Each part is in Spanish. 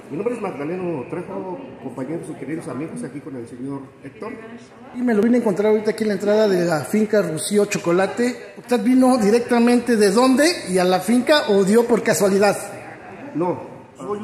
Mi nombre es Magdaleno Trejo, compañeros y queridos amigos, aquí con el señor Héctor. Y me lo vine a encontrar ahorita aquí en la entrada de la finca Rocío Chocolate. ¿Usted vino directamente de dónde y a la finca o dio por casualidad? No, soy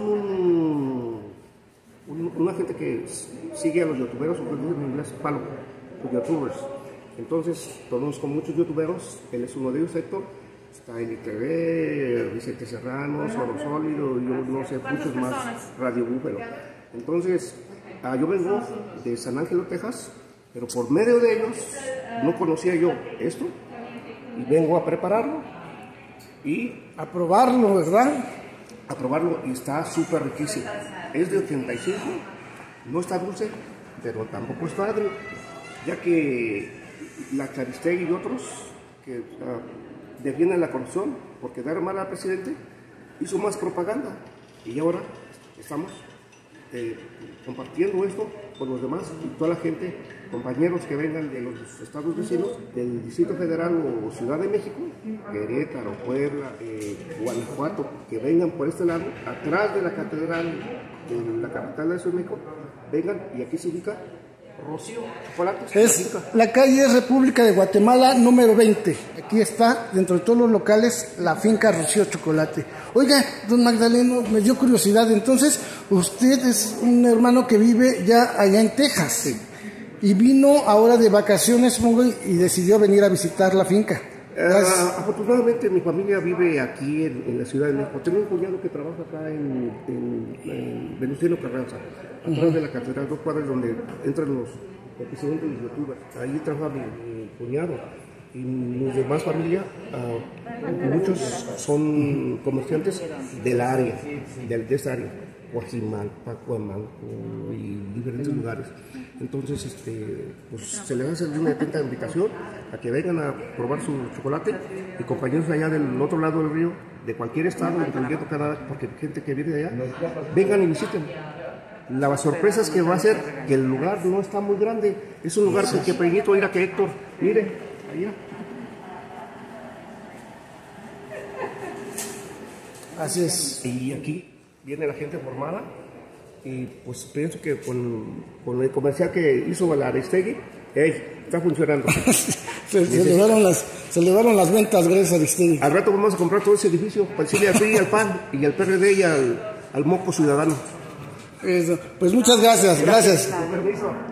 una gente que sigue a los youtuberos, o que dicen en inglés palo, los youtubers. Entonces, conozco muchos youtuberos, él es uno de ellos, Héctor. Está en ITV, Vicente Serrano, Solo Sólido, yo no sé, muchos más, Radio Búfalo. Entonces, yo vengo de San Ángelo, Texas, pero por medio de ellos no conocía yo esto y vengo a prepararlo y A probarlo, ¿verdad? a probarlo y está súper riquísimo. Es de 85, no está dulce, pero tampoco está agrio, ya que la Caristegui y otros que defienden la corrupción por quedar mal al presidente, hizo más propaganda y ahora estamos compartiendo esto con los demás y toda la gente, compañeros que vengan de los estados vecinos, del Distrito Federal o Ciudad de México, Querétaro, Puebla, Guanajuato, que vengan por este lado, atrás de la catedral de la capital de la Ciudad de México, vengan y aquí se ubica Rocío Chocolates. Es la calle República de Guatemala número 20. Aquí está, dentro de todos los locales, la finca Rocío Chocolate. Oiga, don Magdaleno, me dio curiosidad. Entonces, usted es un hermano que vive ya allá en Texas. Sí. Y vino ahora de vacaciones, y decidió venir a visitar la finca. Afortunadamente mi familia vive aquí en la Ciudad de México. Tengo un cuñado que trabaja acá en Venustiano Carranza, atrás de la catedral, 2 cuadras donde entran los presidentes de los youtubers. Ahí trabaja mi cuñado. Y mis demás familia, muchos son comerciantes del área, de esta área, Guajimalpa, Cuamanco y diferentes lugares. Entonces, pues se les hace una atenta invitación a que vengan a probar su chocolate y compañeros allá del otro lado del río, de cualquier estado, incluyendo Canadá, porque hay gente que viene de allá, vengan y visiten. La sorpresa es que va a ser que el lugar no está muy grande, es un lugar que pequeñito, mira que Héctor, mire, allá. Así es. Y aquí viene la gente formada y pues pienso que con el comercial que hizo la Aristegui, está funcionando. se elevaron las ventas gracias a Aristegui. Al rato vamos a comprar todo ese edificio para decirle al PRI, al PAN y al PRD y al Moco Ciudadano. Eso. Pues muchas gracias. Gracias. Con permiso.